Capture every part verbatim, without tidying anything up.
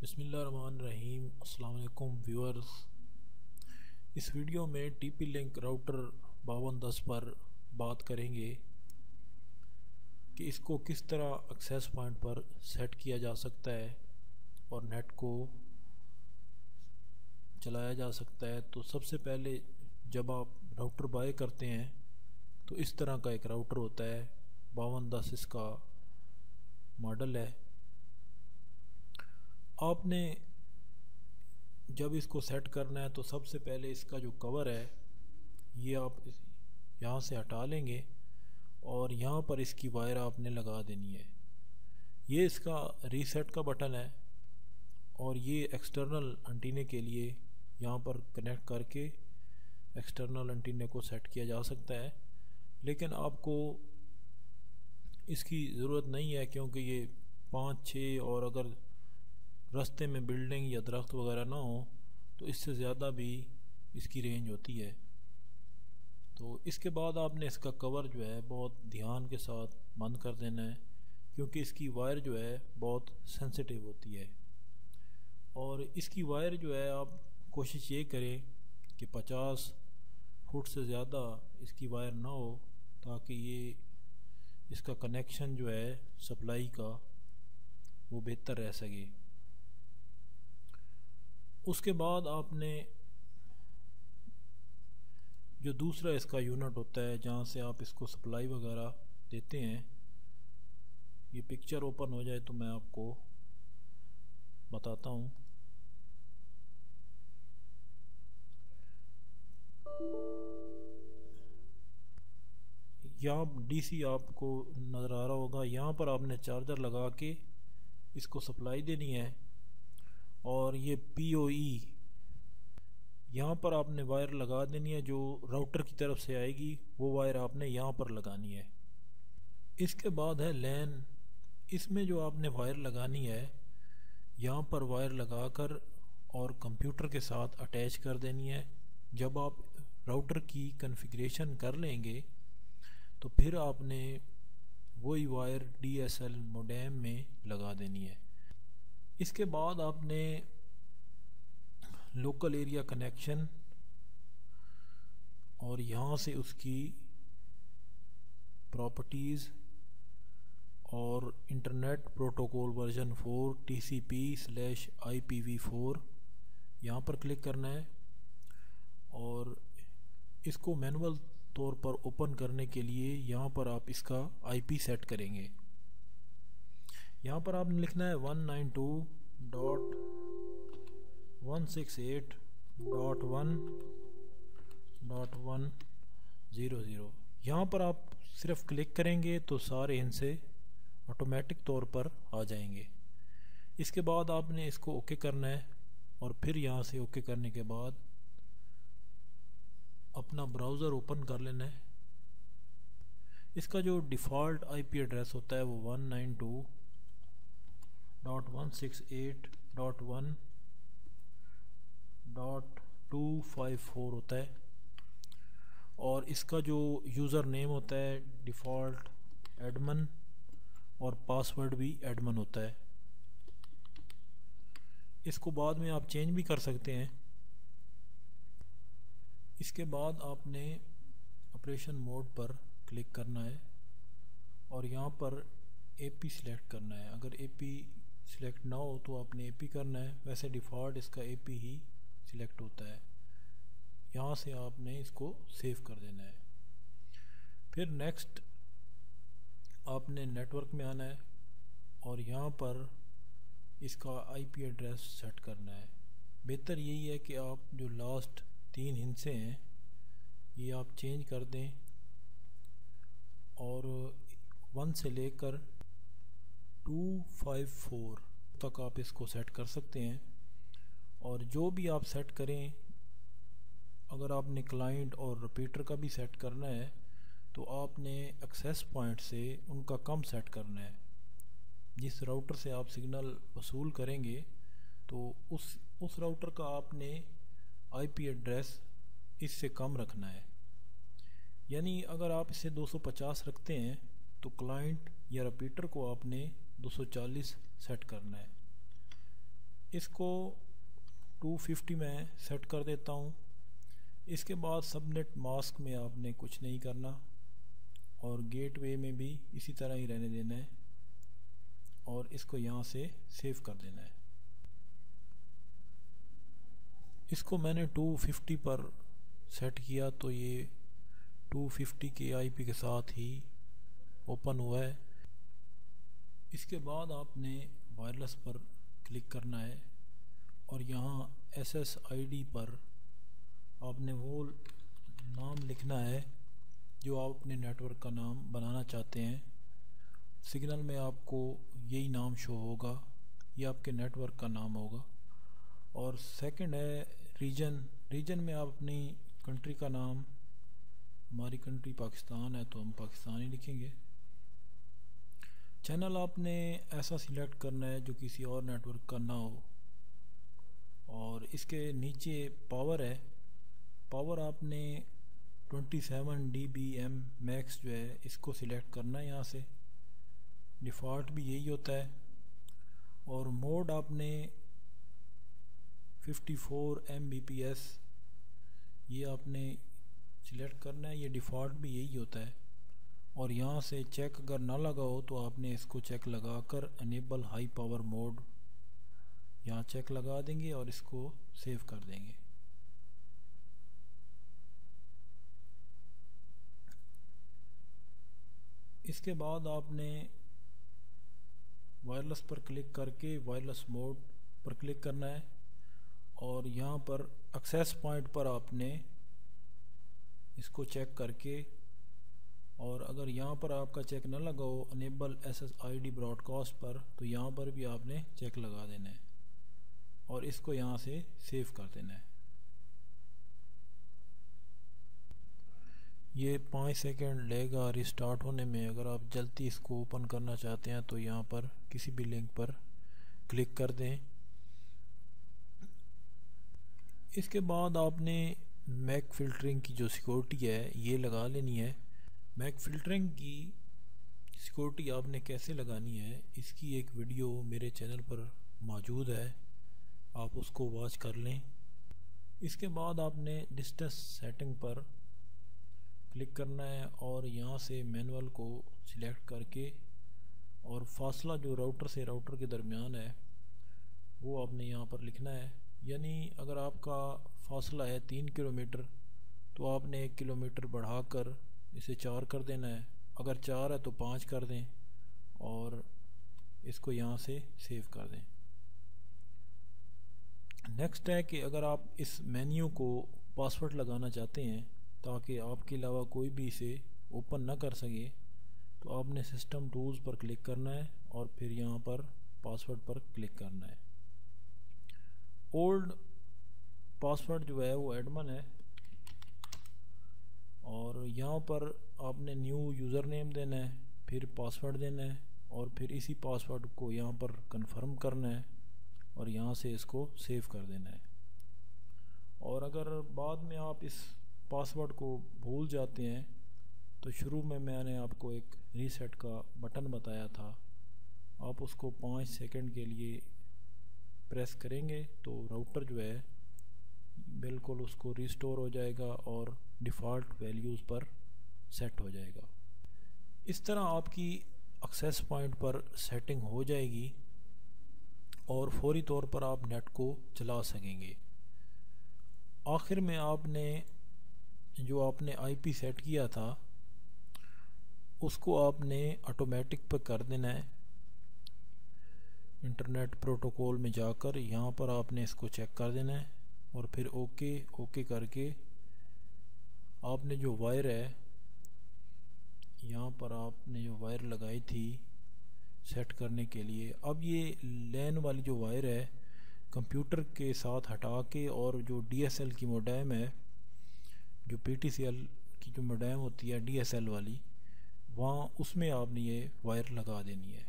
बिस्मिल्लाहिर्रहमानिर्रहीम। अस्सलाम वालेकुम व्यूअर्स। इस वीडियो में टीपी लिंक राउटर बावन दस पर बात करेंगे कि इसको किस तरह एक्सेस पॉइंट पर सेट किया जा सकता है और नेट को चलाया जा सकता है। तो सबसे पहले जब आप राउटर बाय करते हैं तो इस तरह का एक राउटर होता है, बावन दस इसका मॉडल है। आपने जब इसको सेट करना है तो सबसे पहले इसका जो कवर है ये आप यहाँ से हटा लेंगे और यहाँ पर इसकी वायर आपने लगा देनी है। ये इसका रीसेट का बटन है और ये एक्सटर्नल एंटीने के लिए यहाँ पर कनेक्ट करके एक्सटर्नल एंटीने को सेट किया जा सकता है, लेकिन आपको इसकी ज़रूरत नहीं है क्योंकि ये पाँच छः और अगर रास्ते में बिल्डिंग या दरख्त वगैरह ना हो तो इससे ज़्यादा भी इसकी रेंज होती है। तो इसके बाद आपने इसका कवर जो है बहुत ध्यान के साथ बंद कर देना है क्योंकि इसकी वायर जो है बहुत सेंसिटिव होती है। और इसकी वायर जो है आप कोशिश ये करें कि पचास फुट से ज़्यादा इसकी वायर ना हो ताकि ये इसका कनेक्शन जो है सप्लाई का वो बेहतर रह सके। उसके बाद आपने जो दूसरा इसका यूनिट होता है जहाँ से आप इसको सप्लाई वगैरह देते हैं, ये पिक्चर ओपन हो जाए तो मैं आपको बताता हूँ। यहाँ डीसी आपको नज़र आ रहा होगा, यहाँ पर आपने चार्जर लगा के इसको सप्लाई देनी है और ये पीओई यहाँ पर आपने वायर लगा देनी है। जो राउटर की तरफ से आएगी वो वायर आपने यहाँ पर लगानी है। इसके बाद है लैन। इसमें जो आपने वायर लगानी है यहाँ पर वायर लगाकर और कंप्यूटर के साथ अटैच कर देनी है। जब आप राउटर की कॉन्फ़िगरेशन कर लेंगे तो फिर आपने वही वायर डीएसएल मोडेम में लगा देनी है। इसके बाद आपने लोकल एरिया कनेक्शन और यहाँ से उसकी प्रॉपर्टीज़ और internet protocol version four TCP slash IPv four यहाँ पर क्लिक करना है और इसको मैनुअल तौर पर ओपन करने के लिए यहाँ पर आप इसका आईपी सेट करेंगे। यहाँ पर आपने लिखना है one nine two dot one six eight dot one dot one zero zero. यहाँ पर आप सिर्फ क्लिक करेंगे तो सारे इनसे ऑटोमेटिक तौर पर आ जाएंगे। इसके बाद आपने इसको ओके करना है और फिर यहाँ से ओके करने के बाद अपना ब्राउज़र ओपन कर लेना है। इसका जो डिफ़ॉल्ट आईपी एड्रेस होता है वो one nine two dot one six eight dot one dot two five four होता है और इसका जो यूज़र नेम होता है डिफ़ॉल्ट एडमिन और पासवर्ड भी एडमिन होता है। इसको बाद में आप चेंज भी कर सकते हैं। इसके बाद आपने ऑपरेशन मोड पर क्लिक करना है और यहाँ पर एपी सिलेक्ट करना है। अगर एपी सिलेक्ट ना हो तो आपने एपी करना है, वैसे डिफ़ॉल्ट इसका एपी ही सिलेक्ट होता है। यहाँ से आपने इसको सेव कर देना है। फिर नेक्स्ट आपने नेटवर्क में आना है और यहाँ पर इसका आईपी एड्रेस सेट करना है। बेहतर यही है कि आप जो लास्ट तीन हिस्से हैं ये आप चेंज कर दें और वन से लेकर टू फाइव फोर तक आप इसको सेट कर सकते हैं। और जो भी आप सेट करें, अगर आपने क्लाइंट और रिपीटर का भी सेट करना है तो आपने एक्सेस पॉइंट से उनका कम सेट करना है। जिस राउटर से आप सिग्नल वसूल करेंगे तो उस उस राउटर का आपने आईपी एड्रेस इससे कम रखना है। यानी अगर आप इसे दो सौ पचास रखते हैं तो क्लाइंट या रिपीटर को आपने दो सौ चालीस सेट करना है। इसको टू फिफ्टी में सेट कर देता हूँ। इसके बाद सबनेट मास्क में आपने कुछ नहीं करना और गेटवे में भी इसी तरह ही रहने देना है और इसको यहाँ से सेव कर देना है। इसको मैंने टू फिफ्टी पर सेट किया तो ये टू फिफ्टी के आईपी के साथ ही ओपन हुआ है। इसके बाद आपने वायरलेस पर क्लिक करना है और यहाँ एस एस आई डी पर आपने वो नाम लिखना है जो आप अपने नेटवर्क का नाम बनाना चाहते हैं। सिग्नल में आपको यही नाम शो होगा, ये आपके नेटवर्क का नाम होगा। और सेकंड है रीजन। रीजन में आप अपनी कंट्री का नाम, हमारी कंट्री पाकिस्तान है तो हम पाकिस्तान ही लिखेंगे। चैनल आपने ऐसा सिलेक्ट करना है जो किसी और नेटवर्क का ना हो। और इसके नीचे पावर है, पावर आपने twenty seven D B M max जो है इसको सिलेक्ट करना है यहाँ से, डिफ़ॉल्ट भी यही होता है। और मोड आपने fifty four M B P S ये आपने सिलेक्ट करना है, ये डिफ़ॉल्ट भी यही होता है। और यहाँ से चेक अगर ना लगा हो तो आपने इसको चेक लगा कर अनेबल हाई पावर मोड यहाँ चेक लगा देंगे और इसको सेव कर देंगे। इसके बाद आपने वायरलेस पर क्लिक करके वायरलेस मोड पर क्लिक करना है और यहाँ पर एक्सेस पॉइंट पर आपने इसको चेक करके, और अगर यहाँ पर आपका चेक ना लगा हो enable S S I D broadcast पर, तो यहाँ पर भी आपने चेक लगा देना है और इसको यहाँ से सेव कर देना है। ये पाँच सेकंड लेगा रिस्टार्ट होने में। अगर आप जल्दी इसको ओपन करना चाहते हैं तो यहाँ पर किसी भी लिंक पर क्लिक कर दें। इसके बाद आपने मैक फ़िल्टरिंग की जो सिक्योरिटी है ये लगा लेनी है। मैक फ़िल्टरिंग की सिक्योरिटी आपने कैसे लगानी है इसकी एक वीडियो मेरे चैनल पर मौजूद है, आप उसको वॉच कर लें। इसके बाद आपने डिस्टेंस सेटिंग पर क्लिक करना है और यहाँ से मैनुअल को सिलेक्ट करके और फासला जो राउटर से राउटर के दरमियान है वो आपने यहाँ पर लिखना है। यानी अगर आपका फासला है तीन किलोमीटर तो आपने एक किलोमीटर बढ़ाकर इसे चार कर देना है, अगर चार है तो पाँच कर दें और इसको यहाँ से सेव कर दें। नेक्स्ट है कि अगर आप इस मेन्यू को पासवर्ड लगाना चाहते हैं ताकि आपके अलावा कोई भी इसे ओपन ना कर सके, तो आपने सिस्टम टूल्स पर क्लिक करना है और फिर यहाँ पर पासवर्ड पर क्लिक करना है। ओल्ड पासवर्ड जो है वो एडमिन है और यहाँ पर आपने न्यू यूज़र नेम देना है, फिर पासवर्ड देना है और फिर इसी पासवर्ड को यहाँ पर कंफर्म करना है और यहाँ से इसको सेव कर देना है। और अगर बाद में आप इस पासवर्ड को भूल जाते हैं तो शुरू में मैंने आपको एक रीसेट का बटन बताया था, आप उसको पाँच सेकंड के लिए प्रेस करेंगे तो राउटर जो है बिल्कुल उसको रिस्टोर हो जाएगा और डिफ़ॉल्ट वैल्यूज़ पर सेट हो जाएगा। इस तरह आपकी एक्सेस पॉइंट पर सेटिंग हो जाएगी और फौरी तौर पर आप नेट को चला सकेंगे। आखिर में आपने जो आपने आईपी सेट किया था उसको आपने ऑटोमेटिक पर कर देना है। इंटरनेट प्रोटोकॉल में जाकर यहाँ पर आपने इसको चेक कर देना है और फिर ओके ओके करके आपने जो वायर है यहाँ पर आपने जो वायर लगाई थी सेट करने के लिए, अब ये लैन वाली जो वायर है कंप्यूटर के साथ हटा के और जो डीएसएल की मोडेम है, जो पीटीसीएल की जो मोडेम होती है डीएसएल वाली, वहाँ उसमें आपने ये वायर लगा देनी है।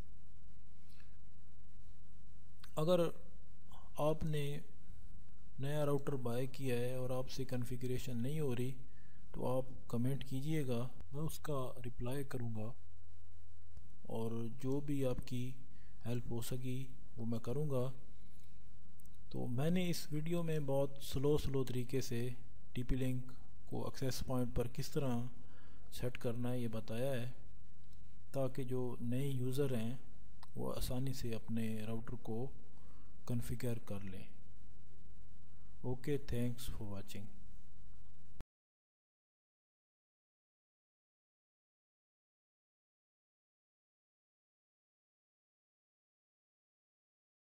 अगर आपने नया राउटर बाय किया है और आपसे कॉन्फ़िगरेशन नहीं हो रही तो आप कमेंट कीजिएगा, मैं उसका रिप्लाई करूँगा और जो भी आपकी हेल्प हो सकी वो मैं करूँगा। तो मैंने इस वीडियो में बहुत स्लो स्लो तरीके से टीपी लिंक को एक्सेस पॉइंट पर किस तरह सेट करना है ये बताया है, ताकि जो नए यूज़र हैं वो आसानी से अपने राउटर को कॉन्फ़िगर कर लें। Okay, thanks for watching.